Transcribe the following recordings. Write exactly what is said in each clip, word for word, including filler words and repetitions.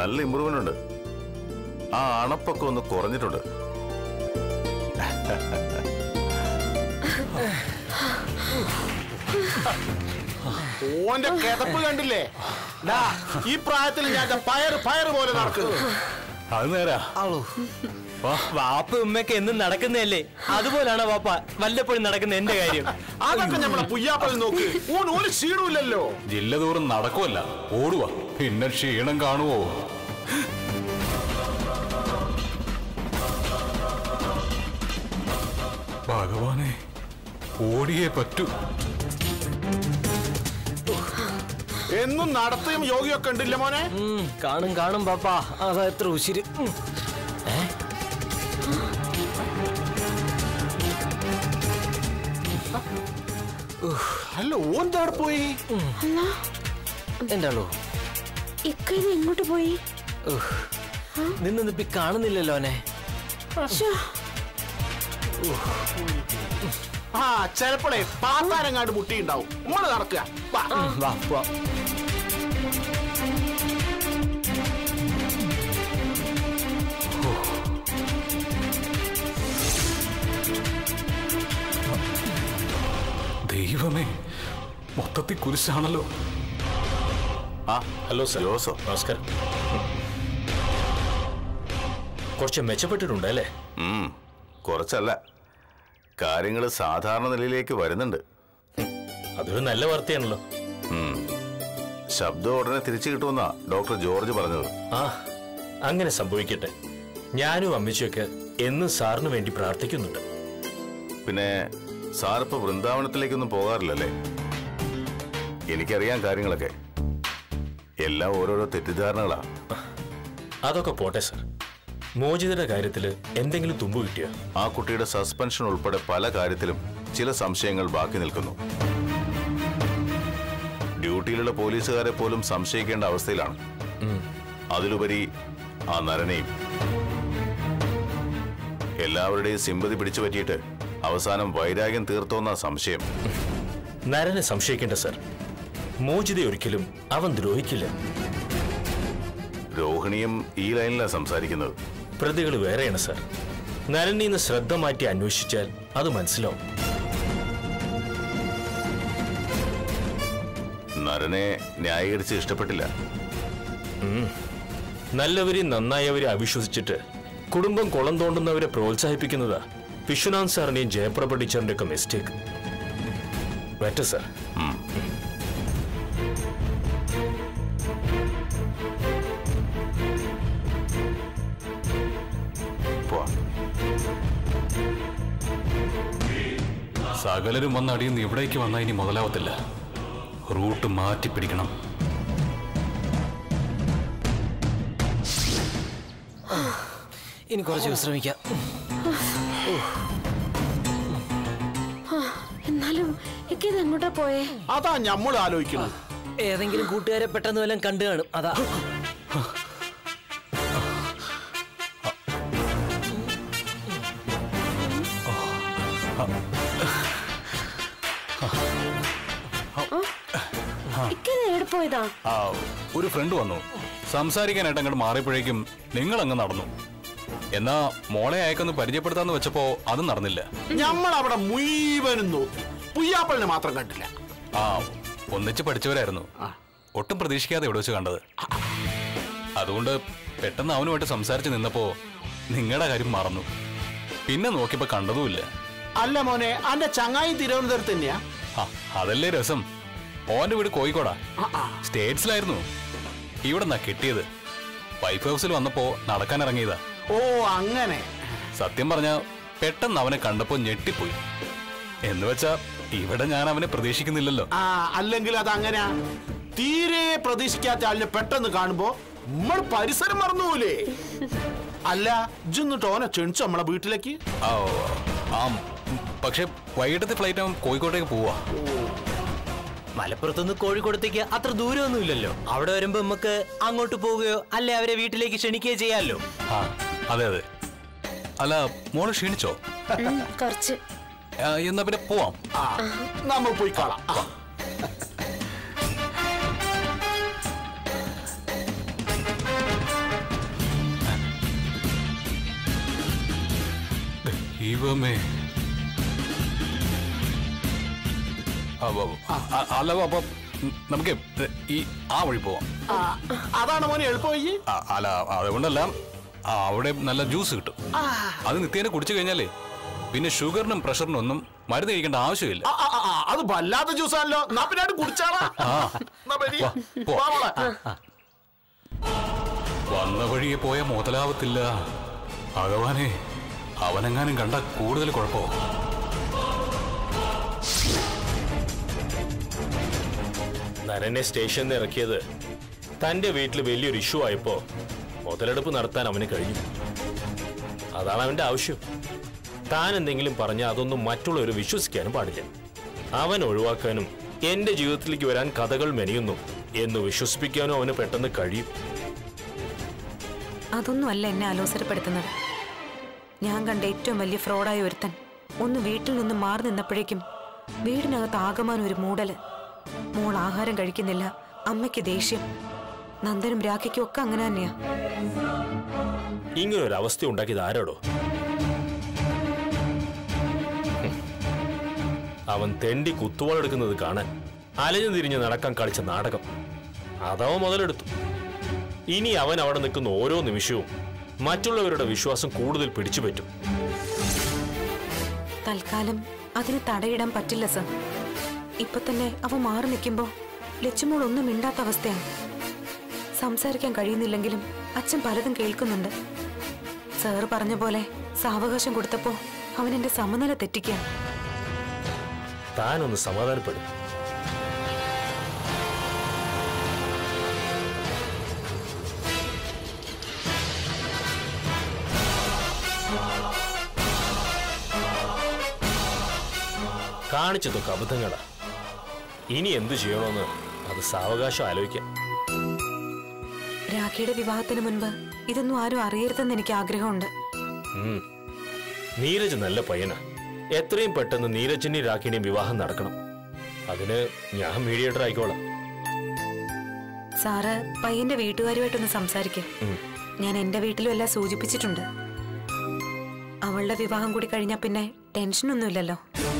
നല്ല ഇമ്പ്രൂവ്മെന്റ് ഉണ്ട്. ആ അണപ്പൊക്കെ ഒന്ന് കുറഞ്ഞിട്ടുണ്ട്. ഓന്റെ കിതപ്പ് കണ്ടില്ലേ? ഈ പ്രായത്തിൽ ഞാൻ പയറ് പയറ് പോലെ നടക്കുന്നു. അത് നേരാ. വാപ്പ ഉമ്മയൊക്കെ എന്നും നടക്കുന്നതല്ലേ, അതുപോലാണ് വാപ്പ വല്ലപ്പോഴും നടക്കുന്ന എന്റെ കാര്യം. അതൊക്കെ നമ്മളെ പുയ്യാപ്പൽ നോക്ക്. ഓൻ ഒരു ക്ഷീണമില്ലല്ലോ. ജില്ല തോറും നടക്കുമല്ല, ഓടുക. പിന്നെ ക്ഷീണം കാണുവോ? ഭഗവാനെ, ഓടിയേ പറ്റൂ. എന്നും നടത്തുകയും യോഗിയൊക്കെ ഉണ്ടില്ല മോനെ? കാണും കാണും പാപ്പ. അതാ എത്ര ഉശിര്. അല്ല, ഓൻ താടെ പോയി. എന്താണോ എങ്ങോട്ട് പോയി? നിന്നിപ്പി കാണുന്നില്ലല്ലോ അവനെ. ആ ചിലപ്പോഴേ പാത്താരങ്ങാണ്ട് മുട്ടിയുണ്ടാവും. നമ്മള് നടക്കുക. ദൈവമേ, മൊത്തത്തിൽ കുരിശാണല്ലോ. ആ ഹലോ സർ. ജോസോ, നമസ്കാരം. കുറച്ച് മെച്ചപ്പെട്ടിട്ടുണ്ട് അല്ലേ? കുറച്ചല്ല, കാര്യങ്ങൾ സാധാരണ നിലയിലേക്ക് വരുന്നുണ്ട്. അതൊരു നല്ല വാർത്തയാണല്ലോ. ശബ്ദം ഉടനെ തിരിച്ചു കിട്ടുമെന്നാ ഡോക്ടർ ജോർജ് പറഞ്ഞത്. ആ, അങ്ങനെ സംഭവിക്കട്ടെ. ഞാനും അമ്മച്ചിയൊക്കെ എന്നും സാറിന് വേണ്ടി പ്രാർത്ഥിക്കുന്നുണ്ട്. പിന്നെ സാറിപ്പോ വൃന്ദാവനത്തിലേക്കൊന്നും പോകാറില്ലല്ലേ? എനിക്കറിയാം കാര്യങ്ങളൊക്കെ. എല്ലാം ഓരോരോ തെറ്റിദ്ധാരണകളാ. അതൊക്കെ പോട്ടെ സർ. മോചിതയുടെ കാര്യത്തില് എന്തെങ്കിലും തുമ്പ് കിട്ടിയോ? ആ കുട്ടിയുടെ സസ്പെൻഷൻ ഉൾപ്പെടെ പല കാര്യത്തിലും ചില സംശയങ്ങൾ ബാക്കി നിൽക്കുന്നു. ഡ്യൂട്ടിയിലുള്ള പോലീസുകാരെ പോലും സംശയിക്കേണ്ട അവസ്ഥയിലാണ്. അതിലുപരി ആ നരനെയും. എല്ലാവരുടെയും സിമ്പതി പിടിച്ചു പറ്റിയിട്ട് അവസാനം വൈരാഗ്യം തീർത്തോന്ന സംശയം. നരനെ സംശയിക്കേണ്ട സർ. മോചിത ഒരിക്കലും അവൻ ദ്രോഹിക്കില്ല. രോഹിണിയും ഈ ലൈനിലാണ് സംസാരിക്കുന്നത്. പ്രതികൾ വേറെയാണ് സർ. നരനിൽ നിന്ന് ശ്രദ്ധ മാറ്റി അന്വേഷിച്ചാൽ അത് മനസ്സിലാവും. നരനെ ന്യായീകരിച്ച് ഇഷ്ടപ്പെട്ടില്ല. നല്ലവരെയും നന്നായവരെ അവിശ്വസിച്ചിട്ട് കുടുംബം കുളം തോണ്ടുന്നവരെ പ്രോത്സാഹിപ്പിക്കുന്നതാ വിശ്വനാഥ് സാറിന്റെയും ജയപ്രഭ ടീച്ചറിന്റെ ഒക്കെ മിസ്റ്റേക്ക്. പറ്റ സർ. സകലരും വന്നടിയുന്ന ഇവിടേക്ക് വന്നാൽ ഇനി മുതലാവത്തില്ല. റൂട്ട് മാറ്റി പിടിക്കണം. ഇനി കുറച്ച് വിശ്രമിക്കാം. എന്നാലും എങ്ങോട്ടാ പോയേ? അതാ നമ്മൾ ആലോചിക്കണം. ഏതെങ്കിലും കൂട്ടുകാരെ പെട്ടെന്ന് വല്ലതും കണ്ടു കാണും. അതാ. ഒരു ഫ്രണ്ട് വന്നു സംസാരിക്കാനായിട്ട് അങ്ങോട്ട് മാറിയപ്പോഴേക്കും നിങ്ങൾ അങ്ങ് നടന്നു. എന്നാ മോളെ അയക്കൊന്ന് പരിചയപ്പെടുത്താന്ന് വെച്ചപ്പോ അതും നടന്നില്ല. നമ്മൾ അവിടെ മുഴുവനും നോക്കി, പുയ്യാപ്പളിനെ മാത്രം കണ്ടില്ല. ആ, ഒന്നിച്ച് പഠിച്ചവരായിരുന്നു. ഒട്ടും പ്രതീക്ഷിക്കാതെ ഇവിടെ വെച്ച് കണ്ടത്. അതുകൊണ്ട് പെട്ടെന്ന് അവനുമായിട്ട് സംസാരിച്ച് നിന്നപ്പോ നിങ്ങളുടെ കാര്യം മറന്നു. പിന്നെ നോക്കിയപ്പോ കണ്ടതുമില്ല. അല്ല മോനെ, അന്റെ ചങ്ങായി തിരുവനന്തപുരത്ത് തന്നെയാ? അതല്ലേ രസം. ഓന്റെ വീട് കോഴിക്കോടാ, സ്റ്റേറ്റ്സിലായിരുന്നു. ഇവിടെ നിന്നാ കിട്ടിയത്. വൈഫ് ഹൗസിൽ വന്നപ്പോ നടക്കാൻ ഇറങ്ങിയതാ. ഓ അങ്ങനെ. സത്യം പറഞ്ഞ പെട്ടെന്ന് അവനെ കണ്ടപ്പോ ഞെട്ടിപ്പോയി. എന്ന് വെച്ചാ ഇവിടെ ഞാൻ അവനെ പ്രതീക്ഷിക്കുന്നില്ലല്ലോ. ആ, അല്ലെങ്കിൽ അത് അങ്ങനെയാ. തീരെ പ്രതീക്ഷിക്കാത്ത ആളിനെ പെട്ടെന്ന് കാണുമ്പോ നമ്മൾ പരിസരം മറന്നുപോലെ. അല്ല, ഇജ്ജൊന്നിട്ട് ഓനെ ക്ഷണിച്ചു നമ്മളെ വീട്ടിലേക്ക്? ആ, പക്ഷെ വൈകിട്ടത്തെ ഫ്ലൈറ്റ് അവൻ കോഴിക്കോട്ടേക്ക് പോവാ. മലപ്പുറത്തുനിന്ന് കോഴിക്കോടത്തേക്ക് അത്ര ദൂരമൊന്നും ഇല്ലല്ലോ. അവിടെ വരുമ്പോ നമുക്ക് അങ്ങോട്ട് പോവുകയോ അല്ലെ അവരെ വീട്ടിലേക്ക് ക്ഷണിക്കുകയോ ചെയ്യാമല്ലോ. ആ, അതെ അതെ. അല്ല, മോള് ക്ഷീണിച്ചോ? കുറച്ച്. എന്നാ പിന്നെ പോവാം. നമ്മൾ പോയി കാണാം. ദൈവമേ. അല്ല അപ്പൊ നമുക്ക് ഈ ആ വഴി പോവാം. അതാണ് മോനെ എളുപ്പമായി. അല്ല അതുകൊണ്ടല്ല, അവിടെ നല്ല ജ്യൂസ് കിട്ടും. അത് നിത്യേനെ കുടിച്ചു കഴിഞ്ഞാലേ പിന്നെ ഷുഗറിനും പ്രഷറിനും ഒന്നും മരുന്ന് കഴിക്കേണ്ട ആവശ്യമില്ല. അത് വല്ലാത്ത ജ്യൂസാണല്ലോ. പിന്നെ കുടിച്ചാളാ. വന്ന വഴിയെ പോയ മുതലാവത്തില്ല. ഭഗവാനെ, അവനെങ്ങാനും കണ്ട കൂടുതൽ കുഴപ്പമോ? നരനെ സ്റ്റേഷനിൽ ഇറക്കിയത് തന്റെ വീട്ടിൽ വലിയൊരു ഇഷ്യൂ ആയപ്പോ മുതലെടുപ്പ് നടത്താൻ അവന് കഴിഞ്ഞു. അതാണ് അവന്റെ ആവശ്യം. താൻ എന്തെങ്കിലും പറഞ്ഞാൽ അതൊന്നും മറ്റുള്ളവർ വിശ്വസിക്കാനും പാടില്ല. അവൻ ഒഴിവാക്കാനും എന്റെ ജീവിതത്തിലേക്ക് വരാൻ കഥകൾ മെനയുന്നു എന്ന് വിശ്വസിപ്പിക്കാനും അവന് പെട്ടെന്ന് കഴിയും. അതൊന്നും അല്ല എന്നെ ആലോചനപ്പെടുത്തുന്നത്. ഞാൻ കണ്ട ഏറ്റവും വലിയ ഫ്രോഡായ ഒരുത്തൻ ഒന്ന് വീട്ടിൽ നിന്ന് മാറി നിന്നപ്പോഴേക്കും വീടിനകത്ത് ആകമാനം ഒരു മൂടല്. മോൾ ആഹാരം കഴിക്കുന്നില്ല, അമ്മയ്ക്ക് ദേഷ്യം. നന്ദനും രാഖയ്ക്കും ഒക്കെ അങ്ങനെ തന്നെയാ. ഇങ്ങനൊരു അവസ്ഥ ഉണ്ടാക്കിയത് ആരോടോ? അവൻ തെണ്ടി കുത്തുവാളെടുക്കുന്നത് കാണാൻ അലഞ്ഞു തിരിഞ്ഞ് നടക്കാൻ കളിച്ച നാടകം അതവ മുതലെടുത്തു. ഇനി അവൻ അവിടെ നിൽക്കുന്ന ഓരോ നിമിഷവും മറ്റുള്ളവരുടെ വിശ്വാസം കൂടുതൽ പിടിച്ചു പറ്റും. തൽക്കാലം അതിന് തടയിടാൻ പറ്റില്ല സർ. ഇപ്പൊ തന്നെ അവ മാറി നിൽക്കുമ്പോ ലച്ചുമോൾ ഒന്നും മിണ്ടാത്ത അവസ്ഥയാണ്. സംസാരിക്കാൻ കഴിയുന്നില്ലെങ്കിലും അച്ഛൻ പലതും കേൾക്കുന്നുണ്ട്. സാറ് പറഞ്ഞ പോലെ സാവകാശം കൊടുത്തപ്പോ അവൻ എന്റെ സമനില തെറ്റിക്കുക. താനൊന്ന് സമാധാനപ്പെടും. കാണിച്ചതൊക്കെ അബദ്ധങ്ങളാ. ഇനി എന്തു ചെയ്യണമെന്ന് അത് സാവകാശം ആലോചിക്കാം. രാഖിയുടെ വിവാഹത്തിന് മുൻപ് ഇതൊന്നും ആരും അറിയരുതെന്ന് എനിക്ക് ആഗ്രഹമുണ്ട്. നീരജ് നല്ല പയ്യനാ. എത്രയും പെട്ടെന്ന് നീരജിന്റെയും രാഖിയുടെയും വിവാഹം നടക്കണം. അതിന് ഞാൻ മീഡിയേറ്റർ ആയിക്കോളാം. സാറ് പയ്യന്റെ വീട്ടുകാരുമായിട്ടൊന്ന് സംസാരിക്കും. ഞാൻ എന്റെ വീട്ടിലും എല്ലാം സൂചിപ്പിച്ചിട്ടുണ്ട്. അവളുടെ വിവാഹം കൂടി കഴിഞ്ഞാൽ പിന്നെ ടെൻഷനൊന്നുമില്ലല്ലോ.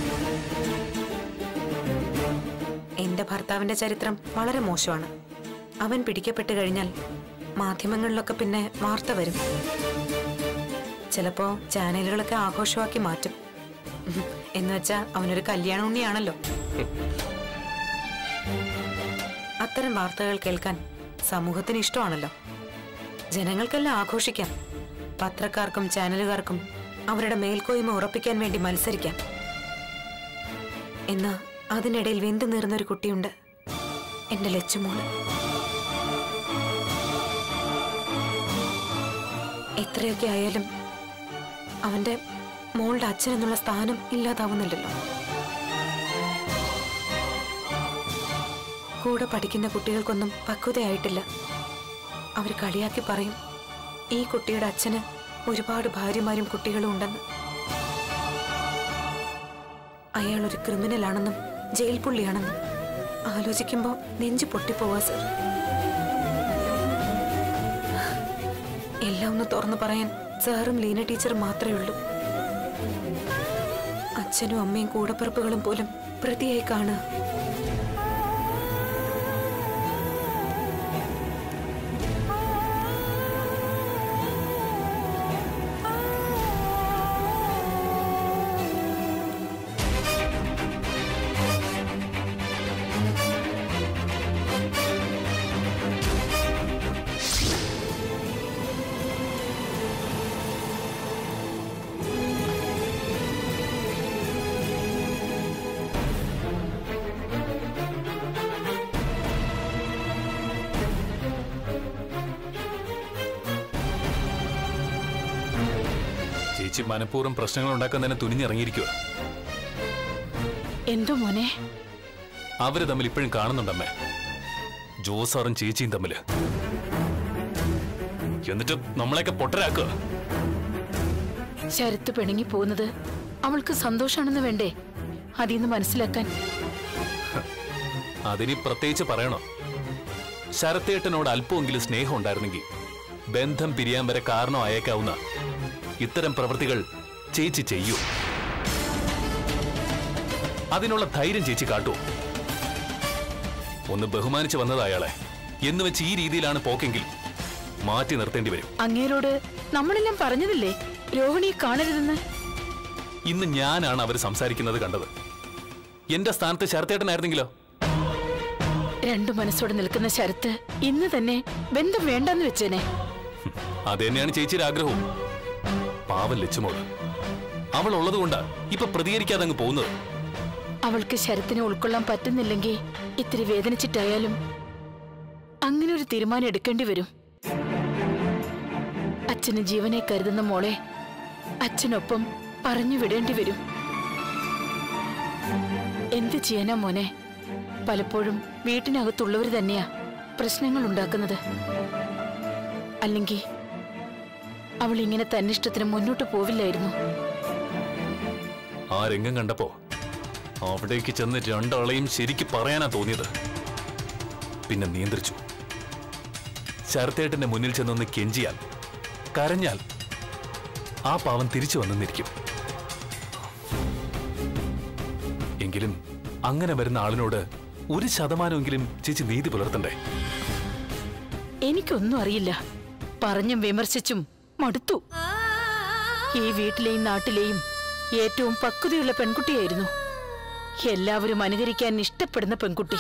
എന്റെ ഭർത്താവിന്റെ ചരിത്രം വളരെ മോശമാണ്. അവൻ പിടിക്കപ്പെട്ട് കഴിഞ്ഞാൽ മാധ്യമങ്ങളിലൊക്കെ പിന്നെ വാർത്ത വരും. ചിലപ്പോ ചാനലുകളൊക്കെ ആഘോഷമാക്കി മാറ്റും. എന്ന് വെച്ചാ അവനൊരു കല്യാണ ഉണ്ണിയാണല്ലോ. അത്തരം വാർത്തകൾ കേൾക്കാൻ സമൂഹത്തിന് ഇഷ്ടമാണല്ലോ. ജനങ്ങൾക്കെല്ലാം ആഘോഷിക്കാം. പത്രക്കാർക്കും ചാനലുകാർക്കും അവരുടെ മേൽക്കോയ്മ ഉറപ്പിക്കാൻ വേണ്ടി മത്സരിക്കാം. എന്നാ അതിനിടയിൽ വെന്തു നീർന്നൊരു കുട്ടിയുണ്ട്, എന്റെ ലച്ചുമോള്. എത്രയൊക്കെ ആയാലും അവന്റെ മോളുടെ അച്ഛൻ എന്നുള്ള സ്ഥാനം ഇല്ലാതാവുന്നില്ലല്ലോ. കൂടെ പഠിക്കുന്ന കുട്ടികൾക്കൊന്നും പക്വതയായിട്ടില്ല. അവർ കളിയാക്കി പറയും ഈ കുട്ടിയുടെ അച്ഛന് ഒരുപാട് ഭാര്യമാരും കുട്ടികളും ഉണ്ടെന്ന്. അയാൾ ഒരു ക്രിമിനലാണെന്നും ജയിൽ പുള്ളിയാണെന്നും ആലോചിക്കുമ്പോ നെഞ്ചു പൊട്ടിപ്പോവാ സർ. എല്ലാം ഒന്ന് തുറന്നു പറയാൻ സാറും ലീന ടീച്ചറും മാത്രമേ ഉള്ളൂ. അച്ഛനും അമ്മയും കൂടപ്പിറപ്പുകളും പോലും പ്രതിയായി കാണുക. ചേച്ചി മനഃപൂർവ്വം പ്രശ്നങ്ങൾ ഉണ്ടാക്കുന്നതിനെ തുനിഞ്ഞിറങ്ങിയിരിക്കുക. എന്തോ മോനെ, അവര് തമ്മിൽ ഇപ്പോഴും കാണുന്നുണ്ടമ്മേ, ജോസാറും ചേച്ചിയും തമ്മില്. എന്നിട്ട് നമ്മളെയൊക്കെ പൊട്ടരാക്കുക. ശരത്ത് പിണങ്ങി പോകുന്നത് അവൾക്ക് സന്തോഷാണെന്ന് വേണ്ടേ അതിന്ന് മനസ്സിലാക്കാൻ? അതിനി പ്രത്യേകിച്ച് പറയണോ? ശരത്തേട്ടനോട് അല്പമെങ്കിലും സ്നേഹം ഉണ്ടായിരുന്നെങ്കിൽ ബന്ധം പിരിയാൻ വരെ കാരണമായേക്കാവുന്ന ഇത്തരം പ്രവൃത്തികൾ ചേച്ചി ചെയ്യൂ. അതിനുള്ള ധൈര്യം ചേച്ചി കാട്ടൂ. ഒന്ന് ബഹുമാനിച്ചു വന്നത് അയാളെ എന്ന് വെച്ച് ഈ രീതിയിലാണ് പോക്കെങ്കിൽ മാറ്റി നിർത്തേണ്ടി വരും. അങ്ങേരോട് നമ്മളെല്ലാം പറഞ്ഞതില്ലേ രോഹിണിയെ കാണരുതെന്ന്? ഇന്ന് ഞാനാണ് അവർ സംസാരിക്കുന്നത് കണ്ടത്. എന്റെ സ്ഥാനത്ത് ശരത്തേട്ടനായിരുന്നെങ്കിലോ? രണ്ടു മനസ്സോടെ നിൽക്കുന്ന ശരത്ത് ഇന്ന് തന്നെ ബന്ധം വേണ്ടെന്ന് വെച്ചേനെ. അത് തന്നെയാണ് ചേച്ചിയുടെ ആഗ്രഹവും. പാവം ലച്ചുമോള്, അവൾ ഉള്ളതുകൊണ്ടാ ഇപ്പൊ പ്രതികരിക്കാതെ അങ്ങ് പോകുന്നത്. അവൾക്ക് ശരത്തിനെ ഉൾക്കൊള്ളാൻ പറ്റുന്നില്ലെങ്കിൽ ഇത്തിരി വേദനിച്ചിട്ടായാലും അങ്ങനെ ഒരു തീരുമാനം എടുക്കേണ്ടി വരും. അച്ഛന് ജീവനെ കരുതുന്ന മോളെ അച്ഛനൊപ്പം പറഞ്ഞു വിടേണ്ടി വരും. എന്ത് ചെയ്യാനാ മോനെ? പലപ്പോഴും വീട്ടിനകത്തുള്ളവർ തന്നെയാ പ്രശ്നങ്ങൾ ഉണ്ടാക്കുന്നത്. അല്ലെങ്കിൽ അവൾ ഇങ്ങനെ തന്നിഷ്ടത്തിന് മുന്നോട്ട് പോവില്ലായിരുന്നു. ആ രംഗം കണ്ടപ്പോ അവിടേക്ക് ചെന്ന് രണ്ടാളെയും ശരിക്ക് പറയാനാ തോന്നിയത്. പിന്നെ നിയന്ത്രിച്ചു. ശരത്തേട്ടന്റെ മുന്നിൽ ചെന്നൊന്ന് കെഞ്ചിയാൽ, കരഞ്ഞാൽ ആ പാവം തിരിച്ചു വന്നെന്നിരിക്കും. എങ്കിലും അങ്ങനെ വരുന്ന ആളിനോട് ഒരു ശതമാനമെങ്കിലും ചേച്ചി നീതി പുലർത്തണ്ടേ? എനിക്കൊന്നും അറിയില്ല. പറഞ്ഞും വിമർശിച്ചും മടുത്തു. ഈ വീട്ടിലെയും നാട്ടിലെയും ഏറ്റവും പക്വതയുള്ള പെൺകുട്ടിയായിരുന്നു. എല്ലാവരും അനുകരിക്കാൻ ഇഷ്ടപ്പെടുന്ന പെൺകുട്ടി.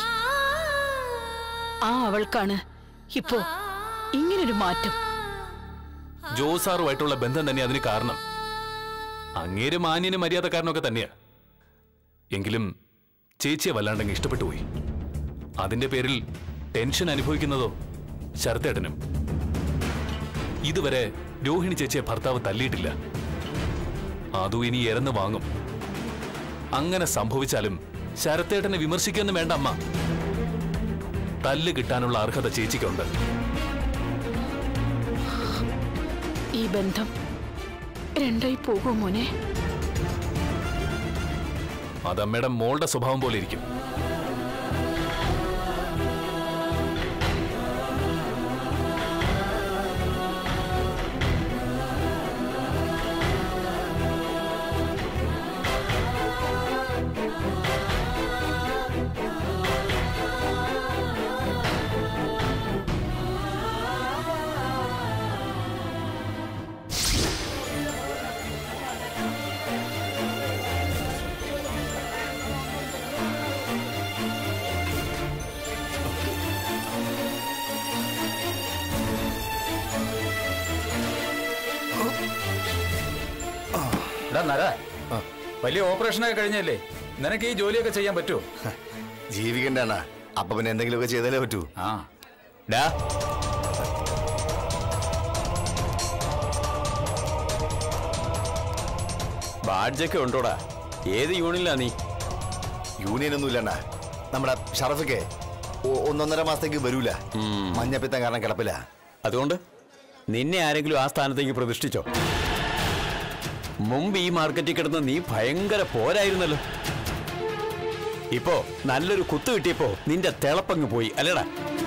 ആ അവൾക്കാണ് ഇപ്പോ ഇങ്ങനൊരു മാറ്റം. ജോസാറുമായിട്ടുള്ള ബന്ധം തന്നെ അതിന് കാരണം. അങ്ങേര് മാന്യനും മര്യാദക്കാരനൊക്കെ തന്നെയാ. എങ്കിലും ചേച്ചിയെ വല്ലാണ്ടങ്ങ് ഇഷ്ടപ്പെട്ടു പോയി. അതിന്റെ പേരിൽ ടെൻഷൻ അനുഭവിക്കുന്നതോ ശരത്തേട്ടനും. ഇതുവരെ രോഹിണി ചേച്ചിയെ ഭർത്താവ് തല്ലിയിട്ടില്ല. അതും ഇനി എരന്ന് വാങ്ങും. അങ്ങനെ സംഭവിച്ചാലും ശരത്തേട്ടനെ വിമർശിക്കൊന്നും വേണ്ട അമ്മ. തല്ല് കിട്ടാനുള്ള അർഹത ചേച്ചിക്കുണ്ട്. ഈ ബന്ധം രണ്ടായി പോകുമോ മോനെ? അതമ്മയുടെ മോളുടെ സ്വഭാവം പോലെ ഇരിക്കും. വലിയ ഓപ്പറേഷനൊക്കെ കഴിഞ്ഞല്ലേ, നിനക്ക് ഈ ജോലിയൊക്കെ ചെയ്യാൻ പറ്റുമോ? ജീവിക്കണ്ടാണ്. അപ്പൊ പിന്നെ എന്തെങ്കിലുമൊക്കെ ചെയ്താലേ പറ്റൂ. ആ ഡാ, ബാഡ്ജൊക്കെ ഉണ്ടോടാ? ഏത് യൂണിയനിലാ നീ? യൂണിയനൊന്നും ഇല്ലണ്ണ. നമ്മുടെ ഷറഫൊക്കെ ഒന്നൊന്നര മാസത്തേക്ക് വരൂല. മഞ്ഞപ്പിത്തം കാരണം കിടപ്പില്ല. അതുകൊണ്ട് നിന്നെ ആരെങ്കിലും ആ സ്ഥാനത്തേക്ക് പ്രതിഷ്ഠിച്ചോ? മുമ്പ് ഈ മാർക്കറ്റിൽ കിടന്ന് നീ ഭയങ്കര പോരായിരുന്നല്ലോ. ഇപ്പോ നല്ലൊരു കുത്തു കിട്ടിയപ്പോ നിന്റെ തിളപ്പങ്ങ് പോയി അല്ലേടാ?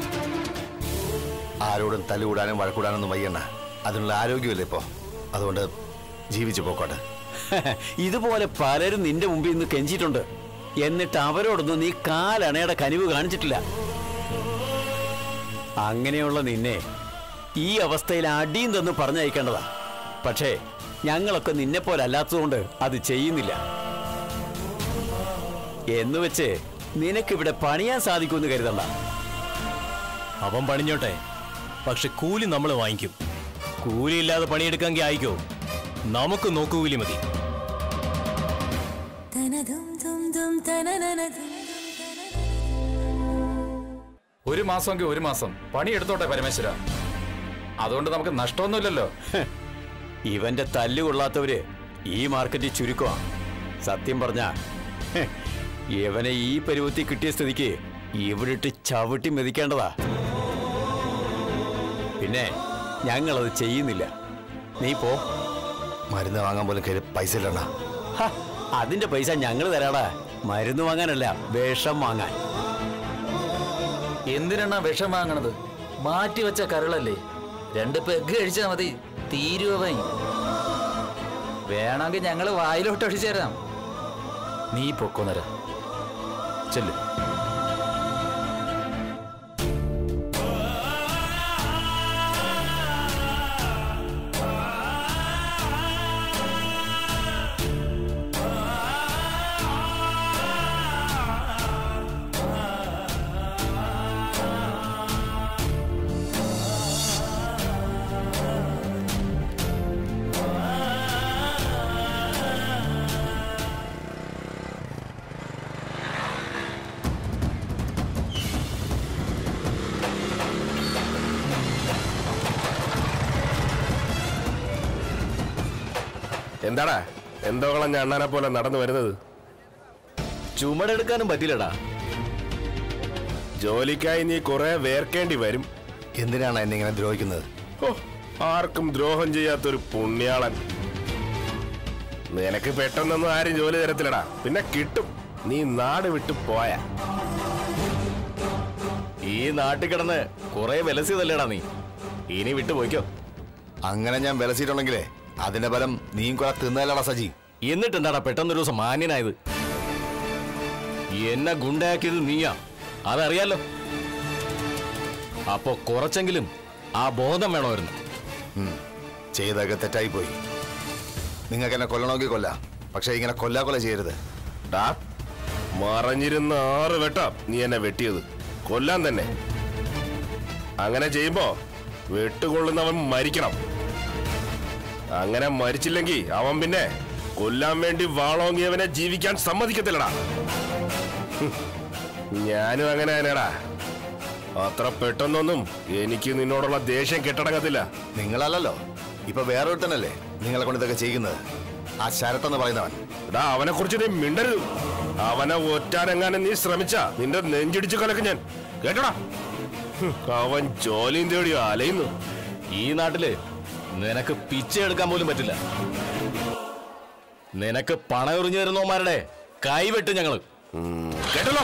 ആരോടും തല്ലുകൂടാനും വഴക്കൂടാനൊന്നും വയ്യണ്ണ. അതിനുള്ള ആരോഗ്യമല്ലേ ഇപ്പോ. അതുകൊണ്ട് ജീവിച്ചു പോക്കോട്ടെ. ഇതുപോലെ പലരും നിന്റെ മുമ്പിൽ നിന്ന് കെഞ്ചിയിട്ടുണ്ട്. എന്നിട്ട് അവരോടൊന്നും നീ കാലണയുടെ കനിവ് കാണിച്ചിട്ടില്ല. അങ്ങനെയുള്ള നിന്നെ ഈ അവസ്ഥയിൽ അടിയും തന്ന് പറഞ്ഞയക്കേണ്ടതാ. പക്ഷേ ഞങ്ങളൊക്കെ നിന്നെ പോലെ അല്ലാത്തതുകൊണ്ട് അത് ചെയ്യുന്നില്ല. എന്ന് വെച്ച് നിനക്കിവിടെ പണിയാൻ സാധിക്കുമെന്ന് കരുതണ്ട. അവൻ പണിഞ്ഞോട്ടെ, പക്ഷെ കൂലി നമ്മൾ വാങ്ങിക്കും. കൂലിയില്ലാതെ പണിയെടുക്കാമെങ്കിൽ ആയിക്കോ, നമുക്ക് നോക്കുകൂലി മതി. ഒരു മാസമെങ്കിൽ ഒരു മാസം പണിയെടുത്തോട്ടെ പരമേശ്വര. അതുകൊണ്ട് നമുക്ക് നഷ്ടമൊന്നുമില്ലല്ലോ. ഇവന്റെ തല്ലുകൊള്ളാത്തവര് ഈ മാർക്കറ്റിൽ ചുരുക്കമാണ്. സത്യം പറഞ്ഞ ഇവനെ ഈ പരുവത്തിൽ കിട്ടിയ സ്ഥിതിക്ക് ഇവിടെ ഇട്ട് ചവിട്ടി മെതിക്കേണ്ടതാ. പിന്നെ ഞങ്ങളത് ചെയ്യുന്നില്ല. നീ പോ. മരുന്ന് വാങ്ങാൻ പോലും കയ്യിൽ പൈസ ഇല്ലണ്ണ. അതിന്റെ പൈസ ഞങ്ങൾ തരാടാ. മരുന്ന് വാങ്ങാനല്ല, വിഷം വാങ്ങാൻ. എന്തിനാ വിഷം വാങ്ങണത്? മാറ്റി വെച്ച കരളല്ലേ. രണ്ട് പെഗ് കഴിച്ചാൽ മതി, തീരുവ. വേണമെങ്കിൽ ഞങ്ങള് വായിലോട്ട് ഒഴിച്ചു തരാം. നീ പൊക്കോന്നര ചെല്ലു. എന്താടാ എന്തോളം അണ്ണാനെ പോലെ നടന്നു വരുന്നത്? ചുമടെടുക്കാനും പറ്റില്ലടാ. ജോലിക്കായി നീ കുറെ വേർക്കേണ്ടി വരും. എന്തിനാണ് എന്നെ ഇങ്ങനെ ദ്രോഹിക്കുന്നത്? ഓ, ആർക്കും ദ്രോഹം ചെയ്യാത്തൊരു പുണ്യാളൻ. നിനക്ക് പെട്ടെന്നൊന്നും ആരും ജോലി തരത്തില്ലടാ. പിന്നെ കിട്ടും, നീ നാട് വിട്ടു പോയ. ഈ നാട്ടിൽ കിടന്ന് കുറെ വിലസിയതല്ലേടാ നീ. ഇനി വിട്ടു പോയിക്കോ. അങ്ങനെ ഞാൻ വിലസിയിട്ടുണ്ടെങ്കിലേ അതിന്റെ ഫലം നീയും കുറെ തിന്നലടാ സജി. എന്നിട്ട് എന്താടാ പെട്ടെന്നൊരു ദിവസം മാന്യനായത്? എന്നെ ഗുണ്ടയാക്കിയത് നീയാ, അതറിയാലോ. അപ്പോ കുറച്ചെങ്കിലും ആ ബോധം വേണമായിരുന്നു. ചെയ്തൊക്കെ തെറ്റായി പോയി. നിങ്ങൾക്ക് എന്നെ കൊല്ലണമെങ്കിൽ കൊല്ലാം, പക്ഷെ ഇങ്ങനെ കൊല്ലാ കൊല ചെയ്യരുത്. ഡാ, മറഞ്ഞിരുന്ന ആറ് വെട്ടാ നീ എന്നെ വെട്ടിയത്, കൊല്ലാൻ തന്നെ. അങ്ങനെ ചെയ്യുമ്പോ വെട്ടുകൊള്ളുന്നവൻ മരിക്കണം. അങ്ങനെ മരിച്ചില്ലെങ്കിൽ അവൻ പിന്നെ കൊല്ലാൻ വേണ്ടി വാളോങ്ങിയവനെ ജീവിക്കാൻ സമ്മതിക്കത്തില്ലടാ. ഞാനും അങ്ങനെ തന്നെടാ. അത്ര പെട്ടെന്നൊന്നും എനിക്ക് നിന്നോടുള്ള ദേഷ്യം കെട്ടടങ്ങത്തില്ല. നിങ്ങളല്ലല്ലോ, ഇപ്പൊ വേറൊരുത്തനല്ലേ നിങ്ങളെ കൊണ്ട് ഇതൊക്കെ ചെയ്യുന്നത്. ആ ശരത്തെന്ന് പറയുന്നവൻ. എടാ, അവനെ കുറിച്ച് നീ മിണ്ടരുത്. അവനെ ഒറ്റാനെങ്ങാനും നീ ശ്രമിച്ച നിന്റെ നെഞ്ചിടിച്ചു കലക്കും ഞാൻ, കേട്ടോടാ. അവൻ ജോലിയും തേടി അലയുന്നു. ഈ നാട്ടില് നിനക്ക് പിച്ചെടുക്കാൻ പോലും പറ്റില്ല. നിനക്ക് പണം എറിഞ്ഞു തരുന്നവന്മാരുടെ കൈവെട്ട് ഞങ്ങള്. കേട്ടല്ലോ.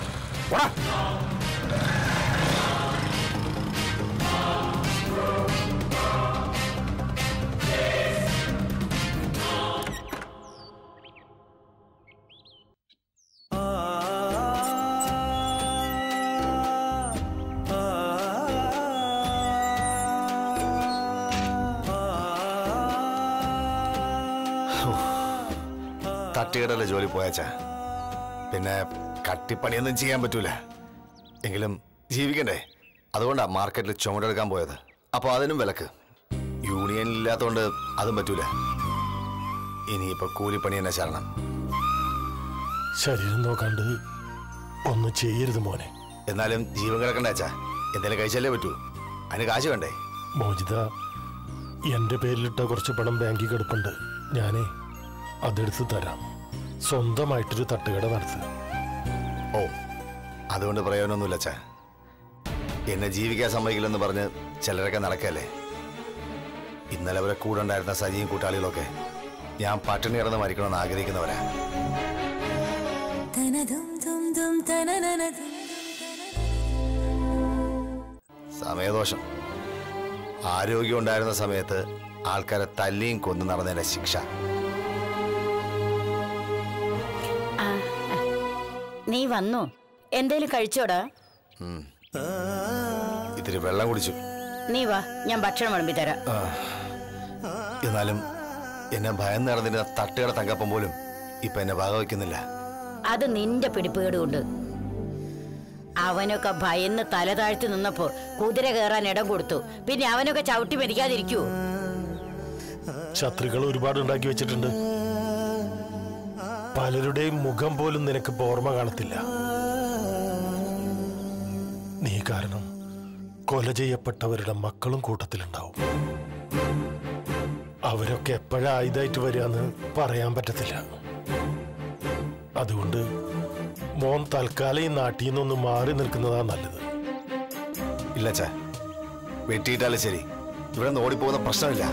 തട്ടുകടയിലെ ജോലി പോയാച്ചാ പിന്നെ കട്ടിപ്പണിയൊന്നും ചെയ്യാൻ പറ്റൂല. എങ്കിലും ജീവിക്കണ്ടേ, അതുകൊണ്ടാ മാർക്കറ്റിൽ ചുമടെടുക്കാൻ പോയത്. അപ്പൊ അതിനും വിലക്ക്. യൂണിയൻ ഇല്ലാത്തതുകൊണ്ട് അതും പറ്റൂല. ഇനിയിപ്പോ കൂലിപ്പണി തന്നെ ശരണം. ശരീരം നോക്കാണ്ട് ഒന്നും ചെയ്യരുത് മോനെ. എന്നാലും ജീവൻ കിടക്കണ്ടേച്ചാ, എന്തെങ്കിലും കഴിച്ചാലേ പറ്റൂ. അതിന് കാശ് വേണ്ടേ? മോചിത, എന്റെ പേരിലിട്ട കുറച്ച് പണം ബാങ്കിൽ കിടപ്പുണ്ട്. ഞാനേ അതെടുത്ത് തരാം. സ്വന്തമായിട്ടൊരു തട്ടുകട നടത്തുക. ഓ, അതുകൊണ്ട് പ്രയോജനമൊന്നുമില്ല അച്ഛാ. എന്നെ ജീവിക്കാൻ സമ്മതിക്കില്ലെന്ന് പറഞ്ഞ് ചിലരൊക്കെ നടക്കല്ലേ. ഇന്നലെ അവരെ കൂടെ ഉണ്ടായിരുന്ന സജിയും കൂട്ടാളികളൊക്കെ ഞാൻ പട്ടിണി കിടന്ന് മരിക്കണമെന്ന് ആഗ്രഹിക്കുന്നവരാ. സമയദോഷം. ആരോഗ്യം ഉണ്ടായിരുന്ന സമയത്ത് ആൾക്കാരെ തല്ലിയും കൊന്നു നടന്നതിന്റെ ശിക്ഷ. നീ വന്നു, എന്തേലും കഴിച്ചോടാ? ഇത്തിരി വെള്ളം കുടിച്ചു. നീ വാ, ഞാൻ ഭക്ഷണം വിളമ്പി തരാം. എന്നാലും എന്നെ ഭയം നടന്നിരുന്ന തട്ടുകട തങ്കപ്പം പോലും ഇപ്പൊ എന്നെ വകവയ്ക്കുന്നില്ല. അത് നിന്റെ പിടിപ്പുകേട് കൊണ്ട്. അവനൊക്കെ ഭയന്ന് തല താഴ്ത്തി നിന്നപ്പോ കുതിര കയറാൻ ഇടം കൊടുത്തു. പിന്നെ അവനൊക്കെ ചവിട്ടി മരിക്കാതിരിക്കൂ? ശത്രുക്കൾ ഒരുപാട് ഉണ്ടാക്കി വെച്ചിട്ടുണ്ട്. പലരുടെയും മുഖം പോലും നിനക്ക് ഓർമ്മ കാണത്തില്ല. നീ കാരണം കൊല ചെയ്യപ്പെട്ടവരുടെ മക്കളും കൂട്ടത്തിലുണ്ടാവും. അവരൊക്കെ എപ്പോഴാ ആയുധായിട്ട് വരികയെന്ന് പറയാൻ പറ്റത്തില്ല. അതുകൊണ്ട് മോൻ തൽക്കാലം ഈ നാട്ടിൽ നിന്നൊന്ന് മാറി നിൽക്കുന്നതാ നല്ലത്. ഇല്ല ചാ, വെട്ടിയിട്ടാലും ശരി, ഇവിടെ നിന്ന് ഓടിപ്പോകുന്ന പ്രശ്നമില്ല.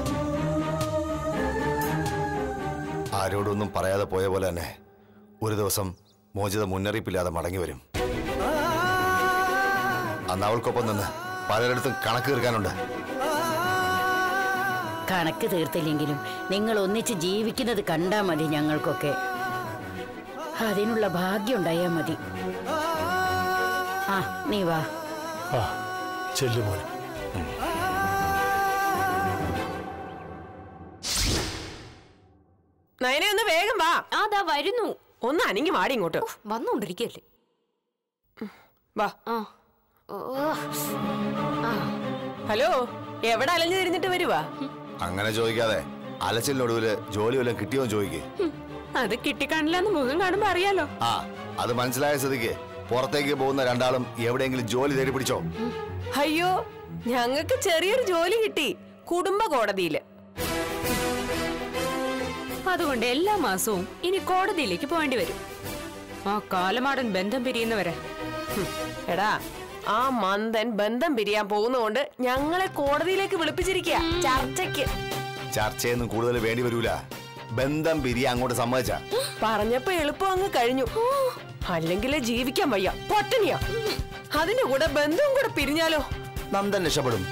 ആരോടൊന്നും പറയാതെ പോയ പോലെ തന്നെ ഒരു ദിവസം മോചിത മുന്നറിയിപ്പില്ലാതെ മടങ്ങി വരും. അന്ന് അവൾക്കൊപ്പം നിന്ന് പലരിടത്തും കണക്ക് തീർക്കാനുണ്ട്. കണക്ക് തീർത്തില്ലെങ്കിലും നിങ്ങൾ ഒന്നിച്ച് ജീവിക്കുന്നത് കണ്ടാ മതി ഞങ്ങൾക്കൊക്കെ. അതിനുള്ള ഭാഗ്യം ഉണ്ടായാ മതി. ആ നീ വാ. ചെല്ലു മോനെ. നയനെ ഒന്ന് വേഗം വാ. അതാ വരുന്നു. ഒന്ന് അനങ്ങി വാടി ഇങ്ങോട്ട്. വന്നുകൊണ്ടിരിക്കല്ലേ. വാ. ഹലോ, എവിടെ അലഞ്ഞു തിരിഞ്ഞിട്ട് വരുവാ? അങ്ങനെ ചോദിക്കാതെ അലച്ചിലിനൊടുവില് ജോലി വല്ലതും കിട്ടിയോ ചോദിക്കേ. അത് കിട്ടിക്കാണില്ലെന്ന് മുഖം കാണുമ്പോ അറിയാലോ. ആ അത് മനസ്സിലായ സ്ഥിതിക്ക് പുറത്തേക്ക് പോകുന്ന രണ്ടാളും എവിടെയെങ്കിലും ജോലി തേടി പിടിച്ചോ? അയ്യോ, ഞങ്ങൾക്ക് ചെറിയൊരു ജോലി കിട്ടി, കുടുംബ കോടതിയില്. അതുകൊണ്ട് എല്ലാ മാസവും ഇനി കോടതിയിലേക്ക് പോകേണ്ടി വരും. ആ കാലമാടൻ ബന്ധം പിരിയുന്നവരെ. എടാ, ആ മന്ദൻ ബന്ധം പിരിയാൻ പോകുന്നതുകൊണ്ട് ഞങ്ങളെ കോടതിയിലേക്ക് വിളിപ്പിച്ചിരിക്കുക ചർച്ചയ്ക്ക്. ചർച്ചയൊന്നും കൂടുതൽ വേണ്ടി വരൂല. ബന്ധം പിരിയ അങ്ങോട്ട് സമ്മതിച്ച പറഞ്ഞപ്പോ എളുപ്പം അങ്ങ് കഴിഞ്ഞു. അല്ലെങ്കിൽ ജീവിക്കാൻ വയ്യ, പട്ടിണിയാ. അതിന്റെ കൂടെ ബന്ധവും കൂടെ പിരിഞ്ഞാലോ? നന്ദൻ രക്ഷപ്പെടും.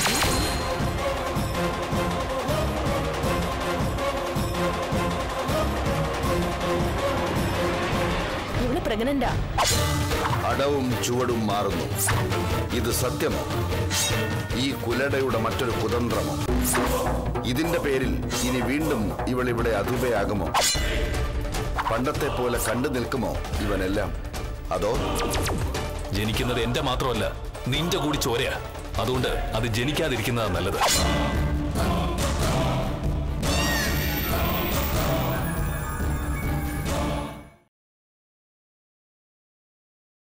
ഇവള് പ്രഗ്നന്റാ. അടവും ചുവടും മാറുന്നു. ഇത് സത്യമോ? ഈ കുലടയുടെ മറ്റൊരു കുതന്ത്രമോ? ഇതിന്റെ പേരിൽ ഇനി വീണ്ടും ഇവൾ ഇവിടെ അധുബയാകുമോ? പണ്ടത്തെ പോലെ കണ്ടു നിൽക്കുമോ ഇവനെല്ലാം? അതോ ജനിക്കുന്നത് എന്റെ മാത്രമല്ല, നിന്റെ കൂടി ചോരയാ. അതുകൊണ്ട് അത് ജനിക്കാതിരിക്കുന്നതാ നല്ലത്.